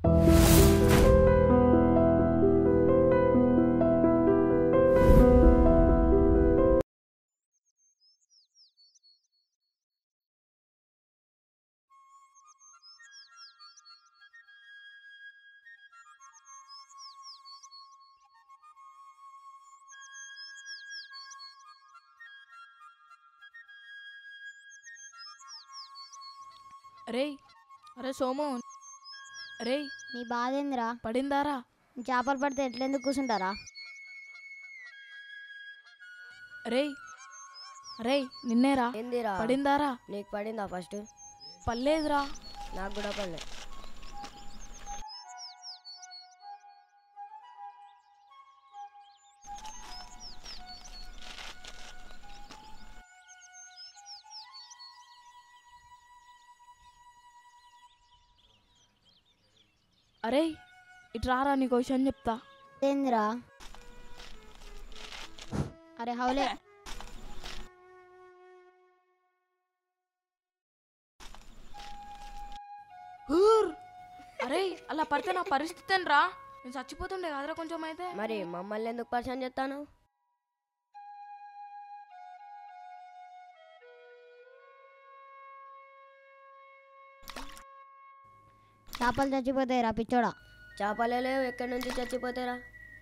అరే అరే సోము, అరే నీ బాధ ఏందిరా? పడిందారా? చేపలు పడితే ఎట్లెందుకు కూర్చుంటారా? అరే అరే నిన్నేరా. ఏందిరా? పడిందారా? నీకు పడిందా? ఫస్ట్ పర్లేదురా. నాకు కూడా పడలే. అరే ఇటు రారా, నీకు విషయం చెప్తా. ఏందిరా? అరే హౌలే, అరే అలా పడితే నా పరిస్థితి రా, నేను చచ్చిపోతుండే కాదురా కొంచెం అయితే. మరి మమ్మల్ని ఎందుకు పరిచయం చేస్తాను? చేపలు చచ్చిపోతాయిరా పిచ్చోడా. చేపలే లేవు, ఎక్కడి నుంచి చచ్చిపోతారా?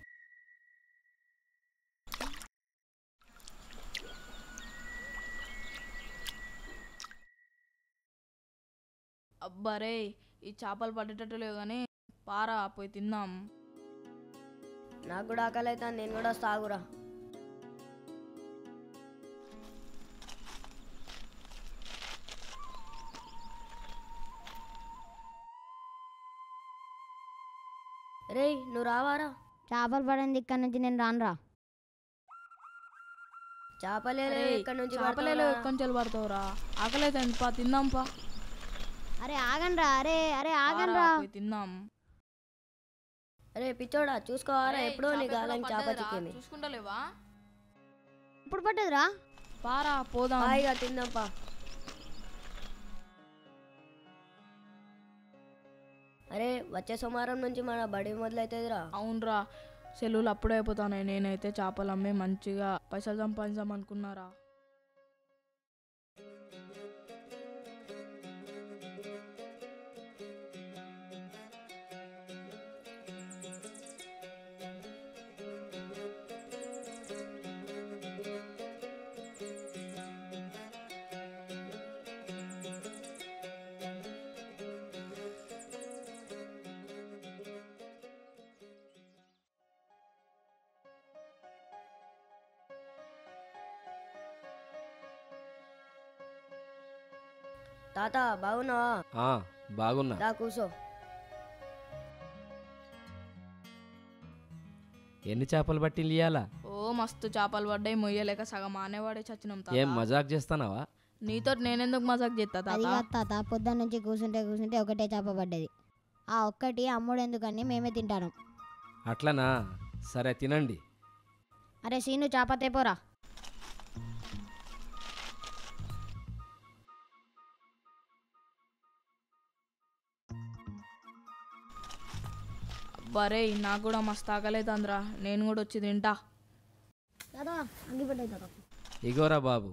అబ్బరే ఈ చేపలు పడేటట్టు లేవు కానీ పారా పోయి తిందాం. నాకు కూడా ఆకలి అవుతాను, నేను కూడా సాగురా. రే నువ్వు రావారా? చేపలు పడింది ఇక్కడ నుంచి నేను రానురా. చేపలే అరే, లేవు, ఎక్కడి నుంచి చేపలే పడతావురా? లేవు, ఎక్కడి నుంచి పడతావురా? ఆకలి అయితే పా తిందాం పా. అరే ఆగండ్రా, అరే అరే ఆగండ్రా. పారా, పోయి తిందాం. అరే పిచ్చోడా చూసుకోవారా? అరే, ఎప్పుడో నీ చేప గాలని చేప పడ్డదిరా, చిక్కింది. చూసుకుంటలేవా? ఇప్పుడు పట్టదురా. పారా పోదాం. హాయిగా తిందాంపా. అరే వచ్చే సోమవారం నుంచి మన బడి మొదలవుతుందిరా. అవునరా, సెలవులు అప్పుడే అయిపోతాను. నేనైతే చేపలు అమ్మి మంచిగా పైసలు సంపాదించాం అనుకున్నారా. తాత బాగున్నావా? బాగున్నా. దా కూసో. ఎన్ని చేపలు పట్టి ఇయ్యాలా? ఓ మస్తు చేపలు పడ్డాయి, మొయ్యలేక సగం ఆనేవాడే చచ్చినాం తాత. ఏం మజాక్ చేస్తానావా? నీతో నేనెందుకు మజాక్ చేస్తా అది తాత? కాదు తాత, పొద్దున్న నుంచి కూర్చుంటే ఒకటే చేప పడ్డది. ఆ ఒక్కటి అమ్ముడు ఎందుకని మేమే తింటాను. అట్లనా? సరే తినండి. అరే సీను చేప తేపోరా. బరే నాకు కూడా మస్తు ఆకలేదంద్రా, నేను కూడా వచ్చి తింటా. దాదా అగ్గిపెట్టాయి తాత. ఇగోరా బాబు.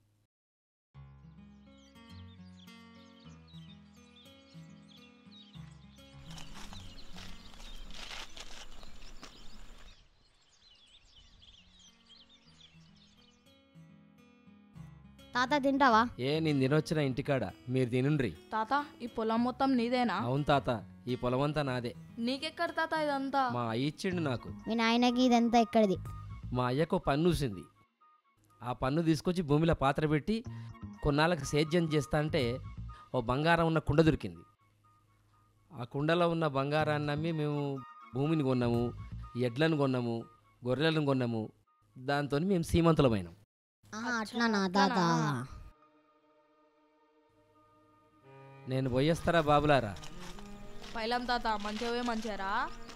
తాత తింటావా? నేను తినొచ్చిన ఇంటికాడ, మీరు తినుండ్రి. తాత ఈ పొలం మొత్తం నీదేనా? అవును తాత, ఈ పొలమంతా నాదే. నీకెక్కడ తాత ఇదంతా? మా అయ్య ఇచ్చిండు నాకు. మీ నాయనకి ఇదంతా ఎక్కడిది? మా అయ్యకు పన్ను ఊసింది. ఆ పన్ను తీసుకొచ్చి భూమిలో పాత్ర పెట్టి కొన్నాళ్ళకి సేద్యం చేస్తా అంటే ఓ బంగారం ఉన్న కుండ దొరికింది. ఆ కుండలో ఉన్న బంగారాన్ని నమ్మి మేము భూమిని కొన్నాము, ఎడ్లను కొన్నాము, గొర్రెలను కొన్నాము. దాంతో మేము సీమంతులమైనాం. అట్లా నా తాత. నేను పోయేస్తారా బాబులారా? పైలం తాత మంచివే మంచిరా.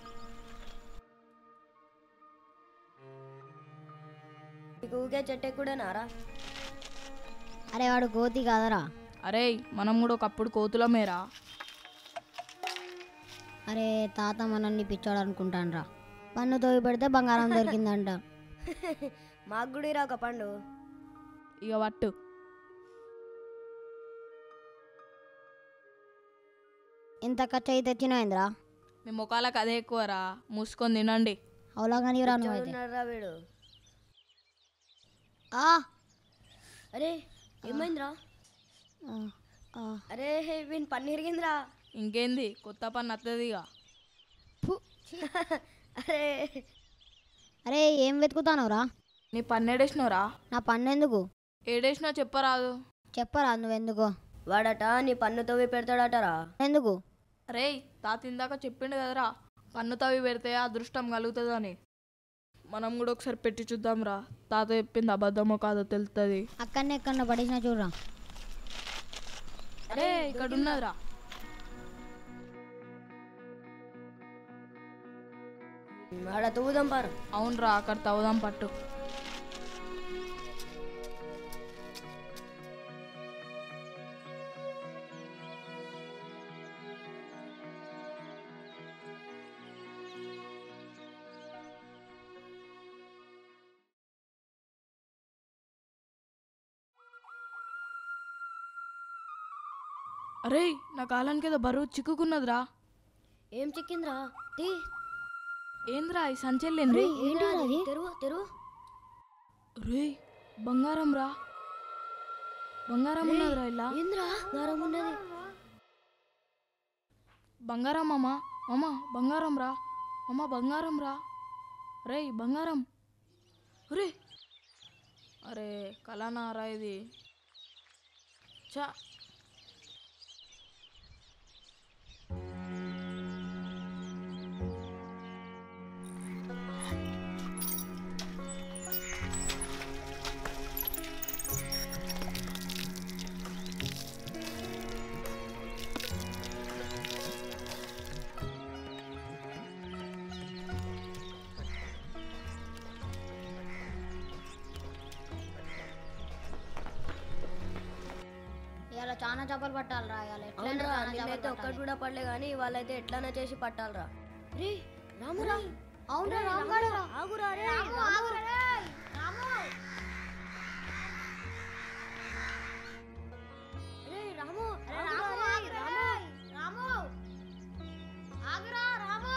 నీకు ఊకే చెట్టు కూడా నారా? అరే వాడు కోతి కాదరా. అరే మనం కూడా ఒకప్పుడు కోతులమేరా. అరే తాత మనల్ని పిచ్చోడు అనుకుంటాన్రా. పన్ను తోవి పెడితే బంగారం దొరికిందంట. మాకు కూడా ఇరా ఒక పండు. ఇక పట్టు. ఇంత ఖర్చు అయితే తెచ్చినాయింద్రా. మీ ముఖాలకు అదే ఎక్కువరా, మూసుకొని తినండి. అవులా కానీ రా నువ్వు అయితే. ఉన్నారా వీడు? ఆ, అరే ఏమైందిరా? ఆ, ఆ. అరే వీని పన్ను ఇరిగిందిరా. ఇంకేంది, కొత్త పని వస్తుందిగా. ఫు. అరే అరే ఏం వెతుకుతానవురా? నీ పన్ను ఏడేసినోరా? నా పన్ను ఎందుకు ఏడేసినా చెప్పరాదు. చెప్పరా నువ్వెందుకు? వాడట నీ పన్ను తవ్వి పెడతాడటరా. ఎందుకు? రేయ్, తాత ఇందాక చెప్పిండు కదరా, పన్ను తవ్వి పెడితే అదృష్టం కలుగుతుందని. మనం కూడా ఒకసారి పెట్టి చూద్దాంరా. తాత చెప్పింది అబద్ధమో కాదో తెలుస్తుంది. అక్కడనే ఎక్కడ పడేసిన చూడరా. అరే ఇక్కడ ఉన్నదిరా. ఆడ తవ్వుదాం పారు. అవునరా, అక్కడ తవ్వుదాం పట్టు. అరే నా కాలానికి ఏదో బరువు చిక్కుకున్నదిరా. ఏం చిక్కిందిరా? తీ. ఏంద్రా ఈ సంచెల్లేంద్రి? ఏంటిరా అది? తెరువు తెరువు. రే బంగారం రా, బంగారం ఉన్నదిరా. ఇలా ఏంద్రా గారం ఉన్నది? బంగారం మామ, మామ బంగారం రా, మామ బంగారం రా. రే బంగారం. రే అరే కళనారా ఇది. చా ఇవాళ చాలా చేపలు పట్టాలరా. ఇవాళ ఎట్లయినా అవునరా, చాలా నిన్నైతే చేపలు ఒక్కటి పట్టాలి. కూడా పడలే కానీ వాళ్ళైతే ఎట్లానే చేసి పట్టాలరా. రే రామురా. అవునరా రాముగాడు. ఆగురా రే. రాము, ఆగురా రేయ్. రాము. రే రాము. అరే రాము, ఆగురా రేయ్. రాము. ఆగురా రాము.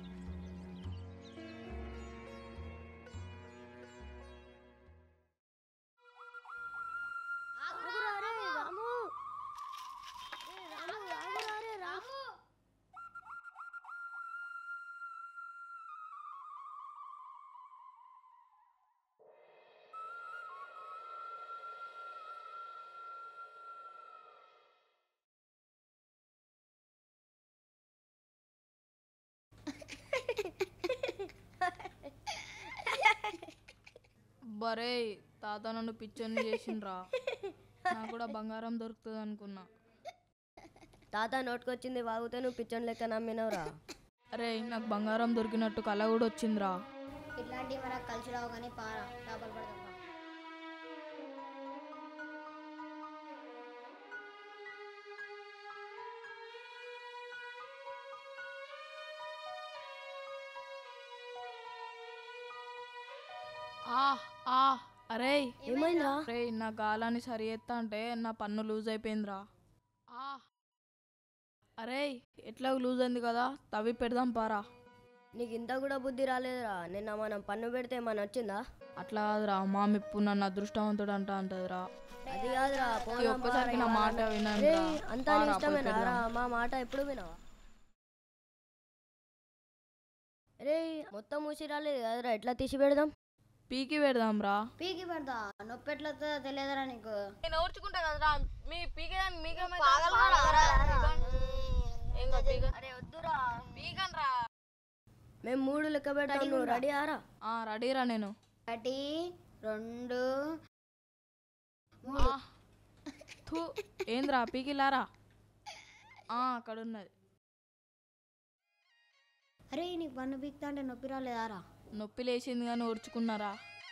ఆగురా రే రాము. రే రాము, ఆగురా రే రాము. బరే తాత నన్ను పిచ్చోని చేసిండ్రా. నాకు కూడా బంగారం దొరుకుతుంది అనుకున్నా. తాత నోటుకొచ్చింది వాగుతే నువ్వు పిచ్చోని లెక్క నమ్మినవురా. అరే నాకు బంగారం దొరికినట్టు కళ కూడా వచ్చిందిరా. ఇట్లాంటివి మనకు కలిసి రావు కానీ పారా చేపలు పడదాం. ఆ ఆ అరే ఏమైందిరా? రే నా గాలాన్ని సరి ఎత్తా అంటే నా పన్ను లూజ్ అయిపోయిందిరా. ఆ అరే ఎట్లా లూజ్ అయింది కదా, తవ్వి పెడదాం పారా. నీకు ఇంత కూడా బుద్ధి రాలేదురా. నిన్న మనం పన్ను పెడితే మన వచ్చిందా? అట్లా కాదురా, మా మెప్పు నన్ను అదృష్టవంతుడు అంటదిరా. అది కాదురా. ఈ పోదాం ఒక్కసారికి నా పారా. మాట వినండి రే, రా. అంతా నీ పారా, పోయి ఇష్టమేనా రా? పెడదాం. మా మాట ఎప్పుడు వినవా? రే మొత్తం మూసి రాలేదు కదరా, ఎట్లా తీసి పెడదాం? పీకి పెడదాం రా. పీకి పెడతా. నొప్పి ఎట్లా వస్తుందో తెలియదురా నీకు. నేను ఓర్చుకుంటా కదరా, మీ పీకేదాన్ని మీకేమో అరే వద్దురా. పీకన్రా. మేము 3 లెక్క పెడతాం, నువ్వు రెడీ ఆరా? రెడీరా నేను. 1 2 ఆ, థు, ఏంద్రా పీకిలారా. అక్కడ ఉన్నది. అరే నీకు పన్ను పీకుతా అంటే నొప్పి రాలేదారా? నొప్పి లేచింది కానీ ఓర్చుకున్నారా.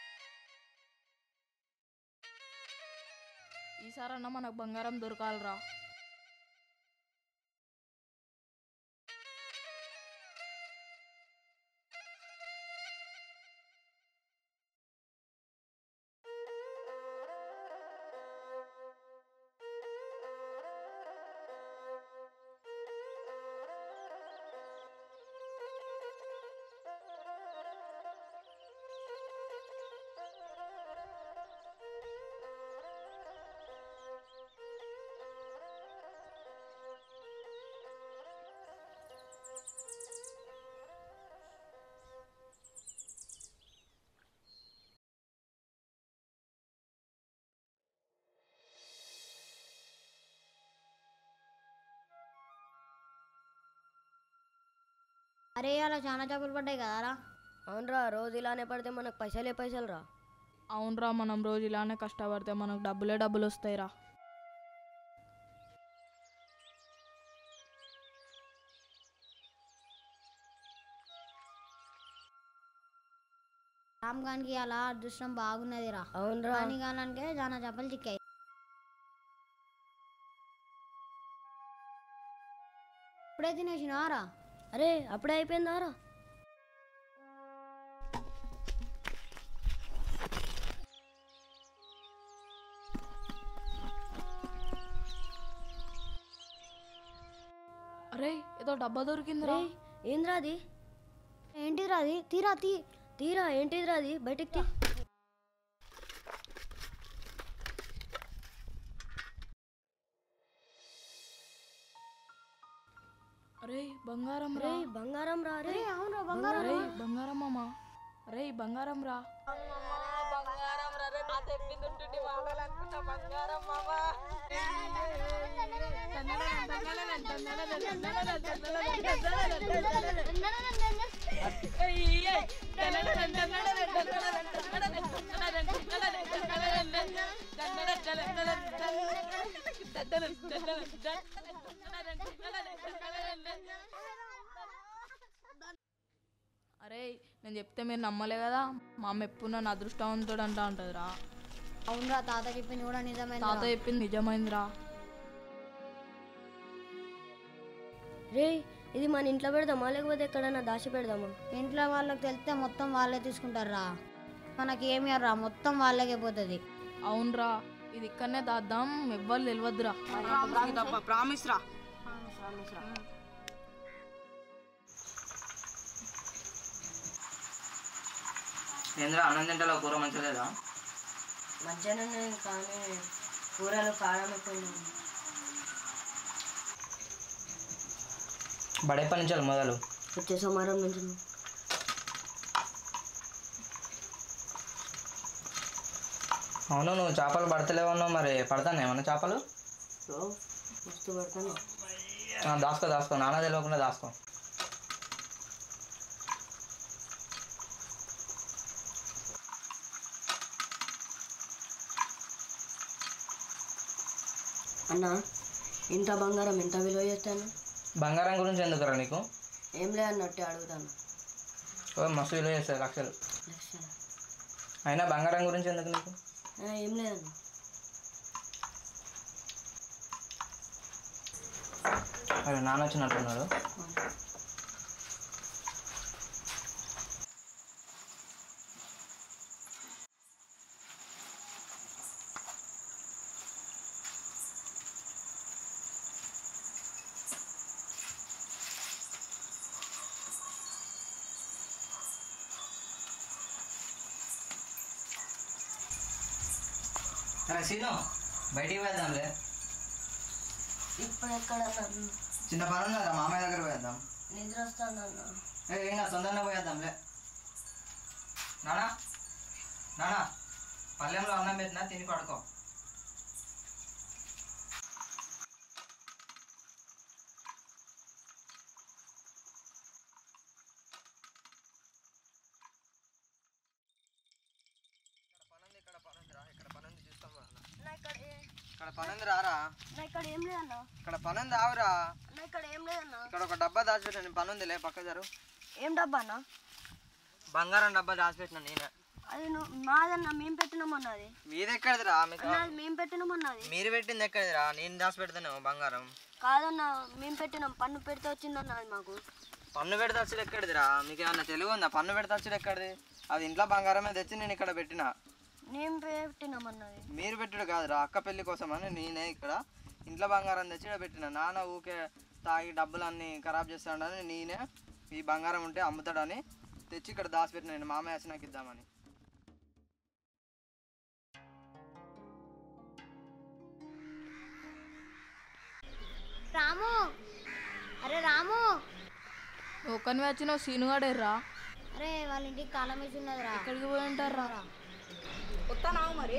ఈసారన్నా మనకు బంగారం దొరకాలరా. అరే అలా చాలా చేపలు పడ్డాయి కదరా. అవునరా, రోజు ఇలానే పడితే మనకు పైసలు రా. అవునరా, మనం రోజు ఇలానే కష్టపడితే మనకు డబ్బులు వస్తాయిరా. రామ్ గానికి అలా అదృష్టం బాగున్నదిరా. అవునరా, కానీ గానానికే చాలా చేపలు చిక్కాయి. ఇప్పుడే తినేసినారా? అరే అప్పుడే అయిపోయిందారా? అరే ఏదో డబ్బా దొరికిందిరా. ఏంద్రా అది? ఏంటిదిరా అది? తీరా ఏంటిదిరా అది? బయటికి తీ. అరే బంగారం రా. బంగారం రా. రే అవును అరే బంగారం మామ. అరే బంగారం రా. అరే నేను చెప్తే మీరు నమ్మలే కదా, మా అమ్మ ఎప్పుడు నన్ను అదృష్టవంతుడు అంటదిరా. అవునరా, తాత చెప్పింది కూడా నిజమే. తాత చెప్పింది నిజమైందిరా. రే ఇది మన ఇంట్లో పెడదామా లేకపోతే ఎక్కడైనా దాచి పెడదామా? ఇంట్లో వాళ్ళకి తెలిస్తే మొత్తం వాళ్ళే తీసుకుంటారా. మనకి ఏమి రా, మొత్తం వాళ్ళకే పోతుంది. అవునరా, ఇది ఇక్కడనే దాద్దాం, ఎవ్వరు తెలియద్దురా. ప్రామిస్ రా. ఏంద్రా అన్నం తింటలో కూర మంచిగా లేదా? మధ్యాహ్నం కానీ కూరలు కారం అయిపోయింది. బడేపటి నుంచి మొదలు వచ్చే సోమవారం నుంచి. అవును, నువ్వు చేపలు పడతలేవన్నావు, మరి పడతాను ఏమన్నా చేపలు? మస్తు పడతాను. దాసుకో నాన్న తెలియకుండా దాసుకో. అన్న ఇంత బంగారం ఎంత విలువ చేస్తాను? బంగారం గురించి ఎందుకురా నీకు? ఏం లేదన్నట్టే అడుగుతాను. మస్తు విలువ చేస్తుంది, లక్షలు. అయినా బంగారం గురించి ఎందుకు నీకు? ఏం లేదన్న. అరే నాన్న వచ్చినట్టున్నాడు. సీను బయటికి వెళ్దాంలే. ఇప్పుడు ఎక్కడ చిన్న పని ఉన్నదా, మామయ్య దగ్గర పోయేద్దాం. నిద్ర వస్తానన్న. ఇంకా తొందరగా పోయేద్దాంలే. నానా పల్లెంలో అన్నం పెట్టినా, తిని పడుకో. ఇక్కడ పనుంది రారా. ఇక్కడ ఏం లేదన్న. ఇక్కడ పనుంది ఆవురా. ఇక్కడ ఏం లేదన్న. ఇక్కడ ఒక డబ్బా దాచిపెట్టాను, పనుందిలే పక్క జరు. ఏం డబ్బా అన్న? బంగారం డబ్బా దాచిపెట్టినా నేనే. అది మాదన్న, మేము పెట్టినామన్నది. మీది ఎక్కడిదిరా? మీకు మేము పెట్టినామన్నది. మీరు పెట్టింది ఎక్కడిదిరా? నేను దాచి పెడతాను బంగారం. కాదన్న, మేము పెట్టినాం. పన్ను పెడితే వచ్చిందన్న అది మాకు. పన్ను పెడితే వచ్చేది ఎక్కడిదిరా? మీకు ఏమన్నా తెలుగు ఉందా? పన్ను పెడితే వచ్చేది ఎక్కడిది? అది ఇంట్లో బంగారమే తెచ్చి నేను ఇక్కడ పెట్టినా. మేము పెట్టినామన్నది. మీరు పెట్టుడు కాదురా, అక్క పెళ్లి కోసం అని నేనే ఇక్కడ ఇంట్లో బంగారం తెచ్చి ఇక్కడ పెట్టినా. నాన్న ఊకే తాగి డబ్బులన్నీ ఖరాబ్ చేస్తాడని నేనే ఈ బంగారం ఉంటే అమ్ముతాడని తెచ్చి ఇక్కడ దాచిపెట్టిన. నేను మామయ్య వచ్చి నాకు ఇద్దామని. రాము, అరే రాము, ఒక్కని వచ్చిన సీనుగాడేర్రా. అరే వాళ్ళ ఇంటికి తాళం వేసి ఉన్నదిరా. ఎక్కడికి పోయి ఉంటారా? వస్తానావు మరి.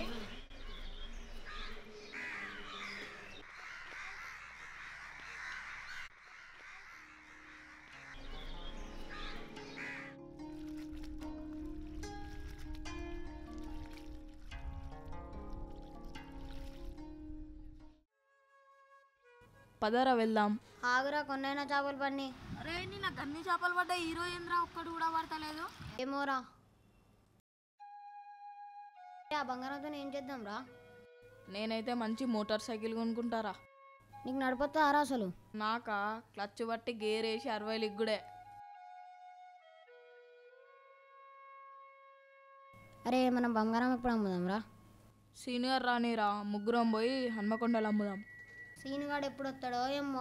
పదరా వెళ్దాం. ఆగురా కొన్నైనా చేపలు పన్ని. అరే నిన్న అన్ని చేపలు పడ్డాయి, హీరో ఏంద్రా ఒక్కడు కూడా పడతలేదు. ఏమోరా. ఆ బంగారంతో ఏం చేద్దాం రా? నేనైతే మంచి మోటార్ సైకిల్ కొనుక్కుంటారా. నీకు నడిపోతారా అసలు? నాకా క్లచ్ బట్టి గేర్ వేసి 60 లిగ్గుడే. అరే మనం బంగారం ఎప్పుడు అమ్ముదాం రా? సీనియర్ రానిరా, ముగ్గురం పోయి హన్మకొండలు అమ్ముదాం. సీనుగాడు ఎప్పుడు వస్తాడో ఏమో.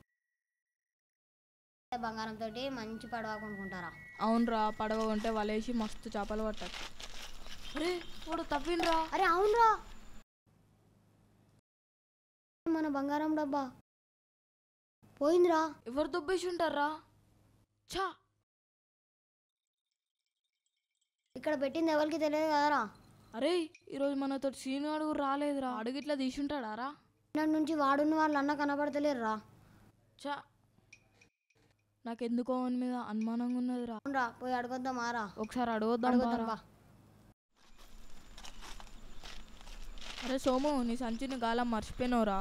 బంగారంతో మంచి పడవ కొనుక్కుంటారా? అవునరా, పడవ ఉంటే వలేసి మస్తు చేపలు పట్టచ్చు. అరే వాడు తప్పిండ్రా. అరే అవునరా, మన బంగారం డబ్బా పోయిందిరా. ఎవరు దుబ్బేసి ఉంటారా? ఛా, ఇక్కడ పెట్టింది ఎవరికి తెలియదు కదరా. అరే ఈరోజు మనతో సీను అడుగు రాలేదురా, అడుగిట్లా తీసుంటాడారా? నాటి నుంచి వాడున్న వాళ్ళు అన్న కనపడతలేరురా. ఛా, నాకెందుకో అని మీద అనుమానంగా ఉన్నదిరా. అవునరా, పోయి అడగొద్దాం ఆరా. ఒకసారి అడగొద్దాం అడగొద్దాం బారా. బా. అరే సోము, నీ సంచిని గాలం మర్చిపోయినవురా.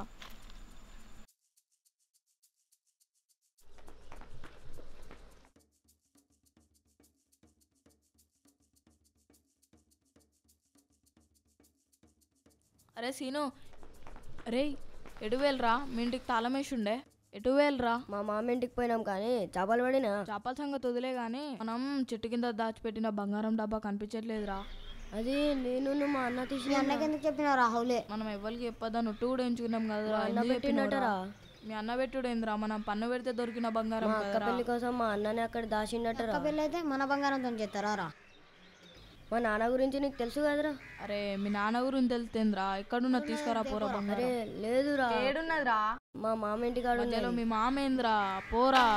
అరే సీను, అరే ఎటు వేలరా? మీ ఇంటికి తాళం వేసి ఉండే, ఎటు వేలరా? మా మామ ఇంటికి పోయినాం కానీ చేపలు పడినా. చేపల సంగతి వదిలే కానీ మనం చెట్టు కింద దాచిపెట్టిన బంగారం డబ్బా కనిపించట్లేదురా. అది నేను మా అన్న మీ తీసి అన్నకి ఎందుకు చెప్పినా రాహులే? మనం ఎవరికి చెప్పొద్దని ఒట్టు కూడా ఎంచుకున్నాం కదరా. అన్న ఎందుకు పెట్టినట్టరా. చెప్పినవురా? మీ అన్న పెట్టుడు ఏందిరా, మనం పన్ను పెడితే దొరికిన బంగారం మా అక్క కదరా. పెళ్లి కోసం మా అన్నని అక్కడ దాచిండటరా. పెళ్ళి అయితే మన బంగారంతో చేస్తారా రా? మా నాన్న గురించి నీకు తెలుసు కదరా. అరే మీ నాన్న గురించి తెలుస్తేంద్రా, ఎక్కడున్నా తీసుకురా పోరా అరే బంగారం. లేదురా, ఏడున్నదిరా? మా మామ ఇంటికాడ మధ్యలో మీ మామేంద్రా, పోరా.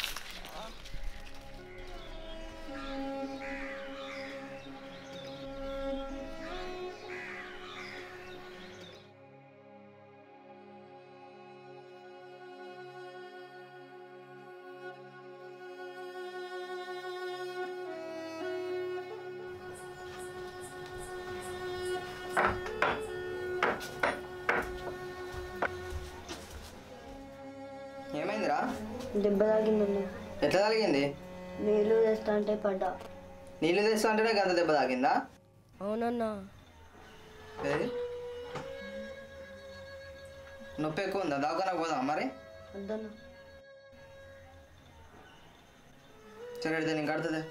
ఏమైందిరా? దెబ్బ తాగిందన్న. ఎట్లా తాగింది? నీళ్ళు తెస్తా అంటే పడ్డా. నీళ్ళు తెస్తా అంటేనే గంత దెబ్బ తాగిందా? అవునన్నా. ఏది నొప్పి ఎక్కువ ఉందా? దాకా పోదాం మరి. వద్దన్నా. సరే అయితే నేను కడుతుంది.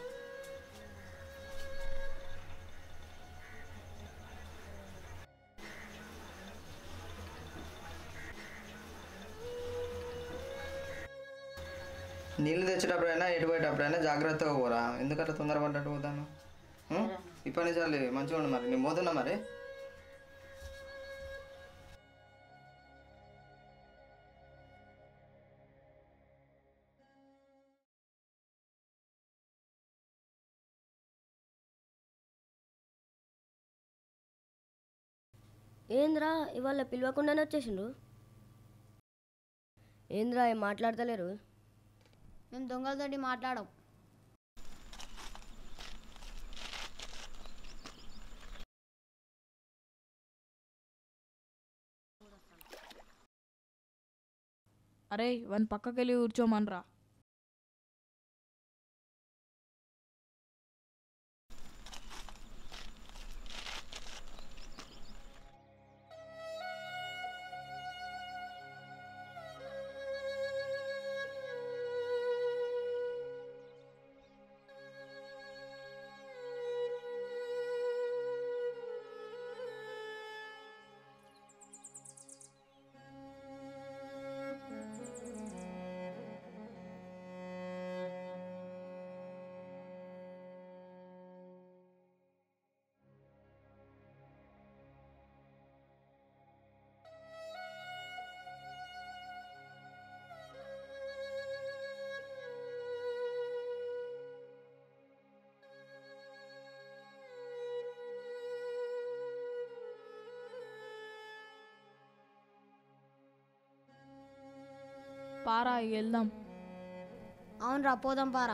నీళ్ళు తెచ్చేటప్పుడైనా ఎటు పోయేటప్పుడైనా జాగ్రత్తగా పోరా. ఎందుకంటే తొందరపడ్డట్టు పోతాను. ఇప్పటి నుంచి చాలు మంచిగా ఉండు మరి. నేను పోతున్నా మరి. ఏంద్రా ఇవాళ పిలవకుండానే వచ్చేసిండ్రు? ఏంద్రా ఏం మాట్లాడతలేరు? మేము దొంగలతోటి మాట్లాడం. అరే వన్ పక్కకెళ్ళి కూర్చోమనరా. పారా ఇక వెళ్దాం. అవునరా పోదాం పారా.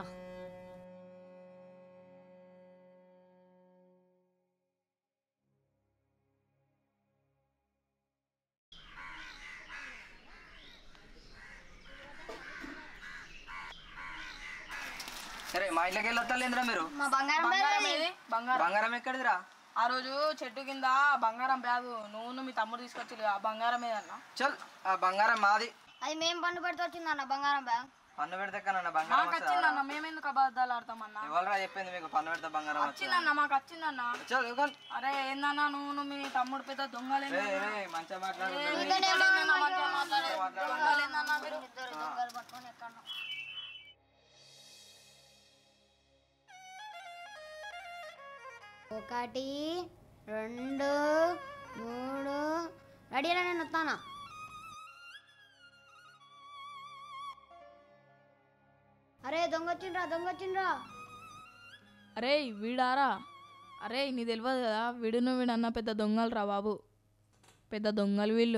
సరే మా ఇంట్లోకి వెళ్ళి వస్తలేదురా మీరు? మా బంగారం బంగారం ఏది? బంగారం బంగారం ఎక్కడిదిరా? ఆ రోజు చెట్టు కింద బంగారం బ్యాగు నువ్వు మీ తమ్ముడు తీసుకొచ్చి ఆ బంగారం ఏదన్నా చల్, ఆ బంగారం మాది. అది మేము పండు పెడితే వచ్చిందన్న బంగారం బ్యాగ్. పన్ను పెడితే కన్నా బంగారం మాకు వచ్చిందన్న, మేమెందుకు అబద్ధాలు ఆడతామన్నా? ఎవరురా చెప్పింది మీకు పన్ను పెడితే బంగారం వస్తుంది? వచ్చిందన్న, మాకు వచ్చిందన్న. చల్ ఇవ్వండి. అరే ఏందన్నా నువ్వు మీ తమ్ముడు పెద్ద దొంగలేనా? మంచిగా మాట్లాడు. దొంగలేనన్నా మీరు? ఇద్దరు దొంగలు పట్టుకొని ఎక్కడో. ఒకటి 2 3 రెడీనా? నేను వస్తానా? అరే దొంగ వచ్చిండ్రా. అరే వీడారా? అరే నీ తెలియదు కదా, వీడన్న పెద్ద దొంగలు రా బాబు, పెద్ద దొంగలు వీళ్ళు.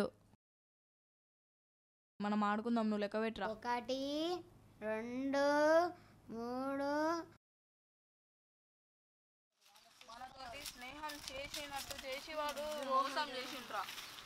మనం ఆడుకుందాం, నువ్వు లెక్క పెట్టరా. 1 2 3 మనతోటి స్నేహం చేసినట్టు చేసి వాడు మోసం చేసిండ్రా.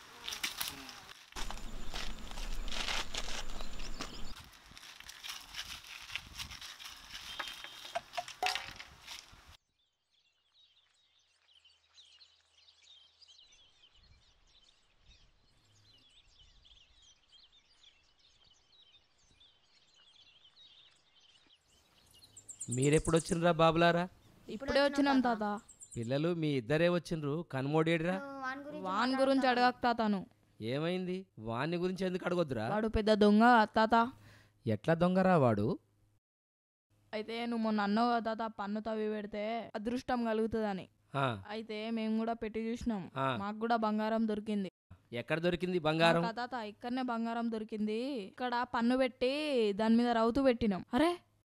మీరెప్పుడు వచ్చిండ్రా బాబులారా? ఇప్పుడే వచ్చినాం తాత. పిల్లలు మీ ఇద్దరే వచ్చిండ్రు, కనుమోడేడిరా? వాన్ గురించి అడగక తాతను. ఏమైంది? వాని గురించి ఎందుకు అడగొద్దురా? వాడు పెద్ద దొంగ తాత. ఎట్లా దొంగరా వాడు? అయితే నువ్వు మొన్న అన్నావు కదా తాత, పన్ను తవ్వి పెడితే అదృష్టం కలుగుతుందని. ఆ, అయితే మేము కూడా పెట్టి చూసినాం, ఆ. మాకు కూడా బంగారం దొరికింది. ఎక్కడ దొరికింది బంగారం? తాత ఇక్కడనే బంగారం దొరికింది. ఇక్కడ పన్ను పెట్టి దాని మీద రౌతు పెట్టినాం. అరే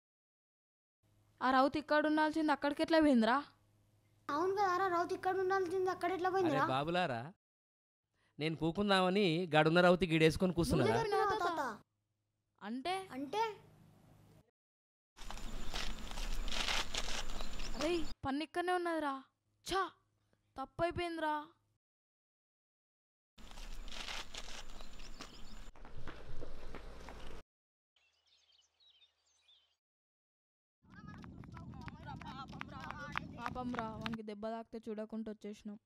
ఆ రౌతు ఇక్కడ ఉండాల్సింది అక్కడికి ఎట్లా పోయిందిరా? అవును కదా రౌత్ ఇక్కడ ఉండాల్సింది అక్కడ ఎట్లా అరే పోయిందిరా? బాబులారా, నేను కూకుందామని గడున్న రౌతి గిడేసుకొని కూర్చున్నారా? అంటే అంటే అరే పన్ను ఇక్కడనే ఉన్నదిరా. ఛా తప్పైపోయిందిరా. పాపం రా, వానికి దెబ్బ తాకితే చూడకుండా వచ్చేసినాం.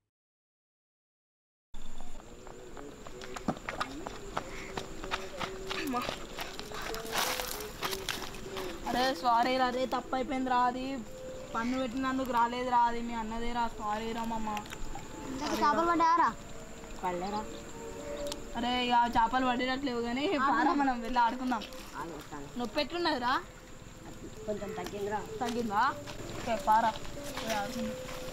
అరే సారీ రా, అదే తప్పైపోయింది రా. అది పన్ను పెట్టినందుకు రాలేదురా, అది మీ అన్నదేరా. సారీ రా మామ. చేపలు పడ్డారా? పడలేరా? అరే ఇక చేపలు పడేటట్లేవు కానీ పారా, మనం వెళ్ళి ఆడుకుందాం. నొప్పి ఎట్లున్నదిరా? కొంచెం తగ్గిందిరా. తగ్గిందా? ఓకే పారా, పోయి ఆడుకుందాం.